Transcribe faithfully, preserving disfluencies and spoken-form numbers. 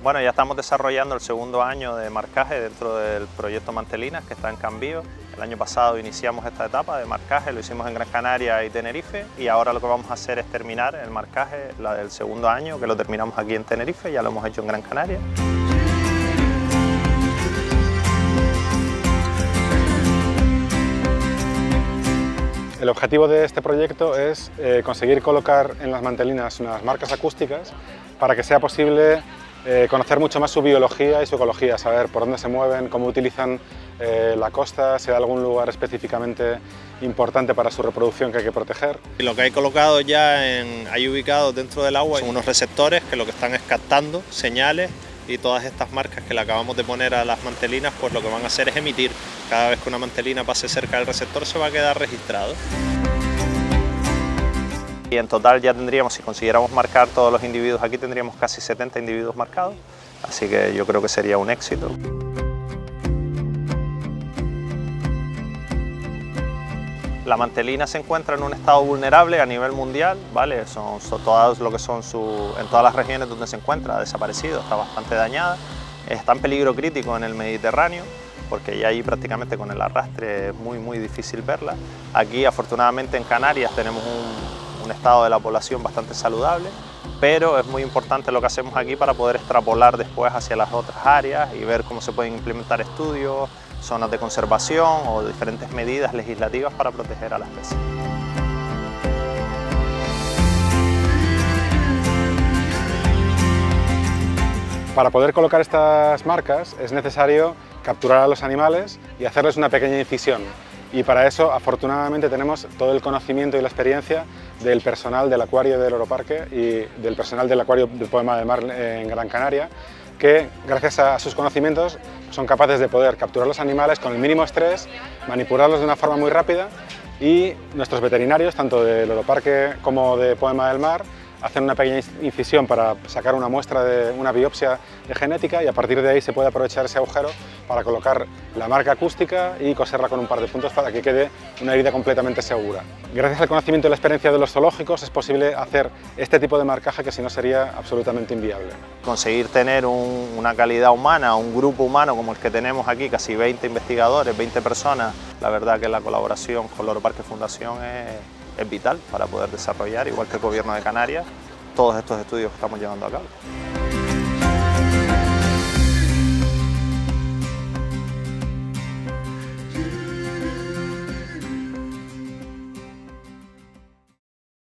Bueno, ya estamos desarrollando el segundo año de marcaje dentro del proyecto Mantelinas, que está en CanBIO. El año pasado iniciamos esta etapa de marcaje, lo hicimos en Gran Canaria y Tenerife, y ahora lo que vamos a hacer es terminar el marcaje, la del segundo año, que lo terminamos aquí en Tenerife, ya lo hemos hecho en Gran Canaria. El objetivo de este proyecto es eh, conseguir colocar en las mantelinas unas marcas acústicas para que sea posible eh, conocer mucho más su biología y su ecología, saber por dónde se mueven, cómo utilizan eh, la costa, si hay algún lugar específicamente importante para su reproducción que hay que proteger. Y lo que hay colocado ya, en, hay ubicado dentro del agua, son unos receptores que lo que están es captando señales, y todas estas marcas que le acabamos de poner a las mantelinas, pues lo que van a hacer es emitir. Cada vez que una mantelina pase cerca del receptor se va a quedar registrado. Y en total ya tendríamos, si consiguiéramos marcar todos los individuos aquí, tendríamos casi setenta individuos marcados, así que yo creo que sería un éxito. La mantelina se encuentra en un estado vulnerable a nivel mundial, ¿vale? Son, son todas lo que son su, en todas las regiones donde se encuentra, ha desaparecido, está bastante dañada, está en peligro crítico en el Mediterráneo, porque ya ahí prácticamente con el arrastre es muy muy difícil verla. Aquí afortunadamente en Canarias tenemos un, un estado de la población bastante saludable, pero es muy importante lo que hacemos aquí para poder extrapolar después hacia las otras áreas y ver cómo se pueden implementar estudios, zonas de conservación o diferentes medidas legislativas para proteger a la especie. Para poder colocar estas marcas es necesario capturar a los animales y hacerles una pequeña incisión. Y para eso, afortunadamente, tenemos todo el conocimiento y la experiencia del personal del acuario de Loro Parque y del personal del acuario del Poema del Mar en Gran Canaria, que gracias a sus conocimientos son capaces de poder capturar los animales con el mínimo estrés, manipularlos de una forma muy rápida, y nuestros veterinarios, tanto de Loro Parque como de Poema del Mar, hacen una pequeña incisión para sacar una muestra de una biopsia de genética, y a partir de ahí se puede aprovechar ese agujero para colocar la marca acústica y coserla con un par de puntos para que quede una herida completamente segura. Gracias al conocimiento y la experiencia de los zoológicos es posible hacer este tipo de marcaje que si no sería absolutamente inviable. Conseguir tener un, una calidad humana, un grupo humano como el que tenemos aquí, casi veinte investigadores, veinte personas, la verdad que la colaboración con Loro Parque Fundación es es vital para poder desarrollar, igual que el Gobierno de Canarias, todos estos estudios que estamos llevando a cabo.